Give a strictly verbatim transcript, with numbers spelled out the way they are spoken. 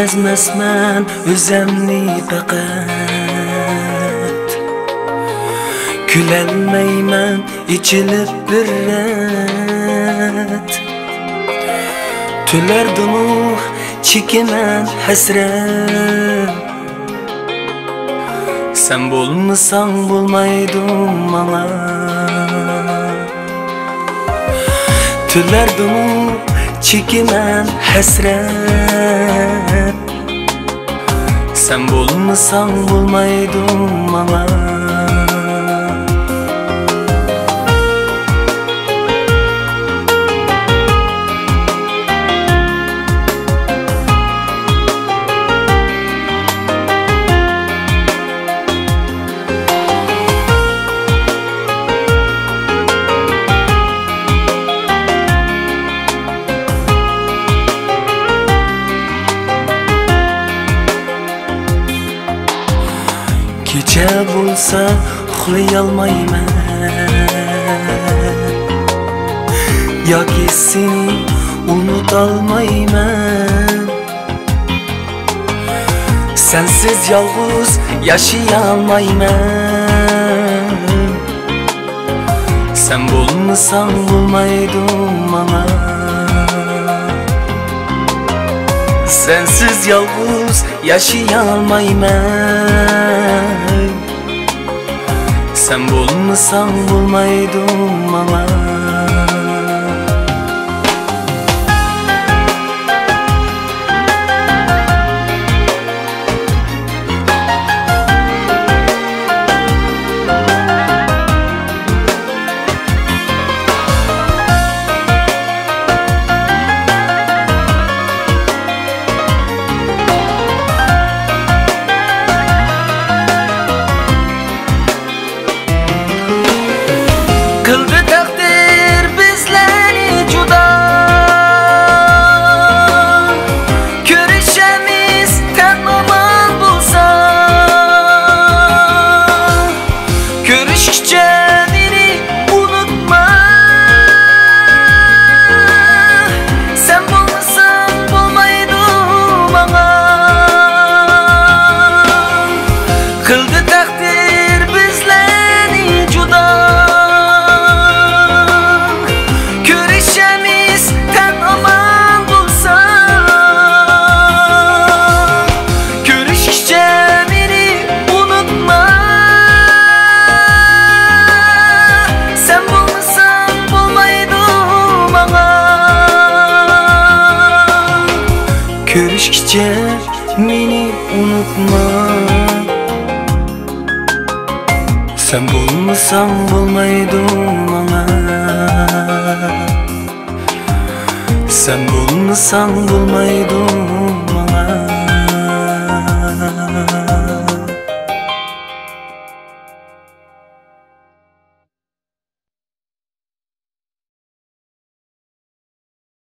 sezmezmen özemni faqat. Gülenmeymen içilip bir ret. Tülerdimu çekimen hasret. Sen bulmasan bulmaydım bana. Tülerdimu çekimen hasret. Sen bulmasan bulmaydım bana. Gece bulsa uxlayalmayman, yoki seni unutolmayman. Sensiz yolg'iz yaşayolmayman. Sen bo'lmasang bo'lmaydim mana. Sensiz yolg'iz yaşayolmayman. Sen bo'lmasang bo'lmaydim mana. Kıldı takdir bizleri juda. Görüşemiz tamam bulsa. Görüşükçe beni unutma. Sen bulmasan bulmaydım bana. Kıldı takdir bizleri juda. Görüşkice beni unutma. Sen bulmasan bulmaydım bana. Sen bulmasan bulmaydım.